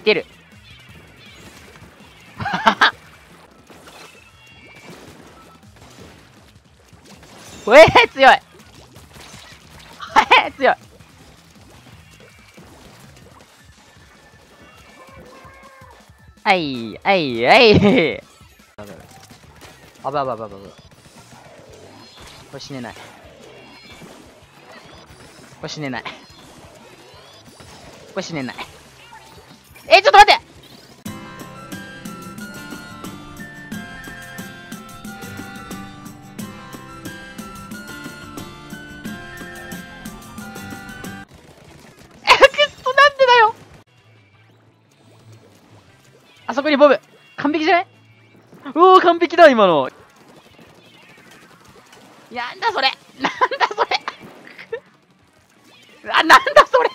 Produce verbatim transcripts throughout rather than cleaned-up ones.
てる。えー、強い。えー、強い。はい、はい、はい。あばばばばば。これ死ねない。これ死ねない。これ死ねない。えー、ちょっと待って。え、くっそ、なんでだよ。あそこにボブ。完璧じゃない？おお、完璧だ、今の。なんだそれ。なんだそれ。あ、なんだそれ。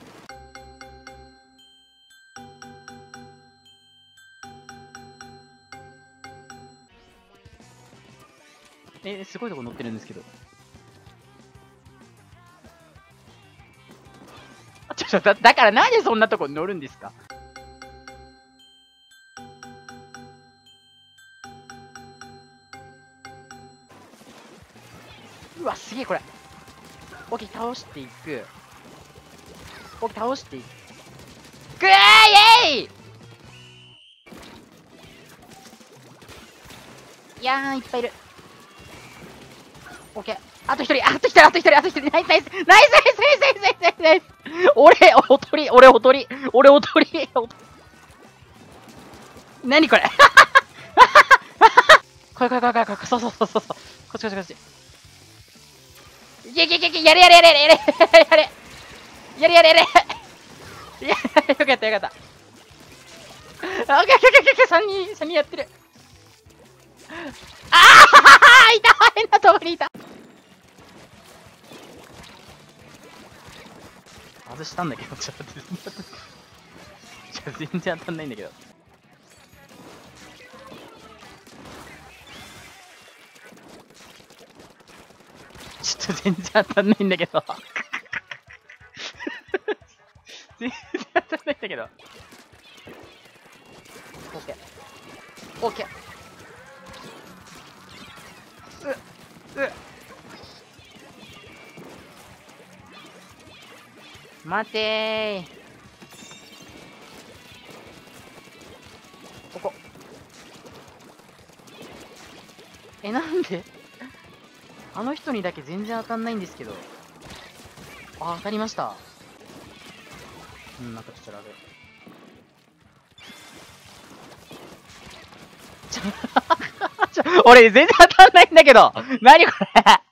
え、すごいとこ乗ってるんですけど。ちょちょだ、だからなんでそんなとこ乗るんですか？うわ、すげえこれ。オキ倒していく。オキ倒していく。くーイエイ。いやー、いっぱいいる。オッケー。あと一人、あと一人、あと一人、あと一人。ナイスナイスナイスナイスナイスナイスナイスナイスナイス。俺、おとり、俺おとり、俺おとり。何これ。これこれこれこれこれ、そうそうそうそう。こっちこっちこっち。いけいけいけいけ、やれやれやれやれやれやれやれやれやれ。いや、よかったよかった。あ、オッケーオッケーオッケー、さんにん、さんにんやってる。ああ、いた、変なとこにいた。外したんだけど、ちょっと全然当たんないんだけど。ちょっと全然当たんないんだけど。全然当たんないんだけど。オッケー。オッケー。うっ、うっ。待てー。ここ。え、なんであの人にだけ全然当たんないんですけど。あ、当たりました。うん、なんかちょっとラグ。ちょ、俺全然当たんないんだけど。何これ。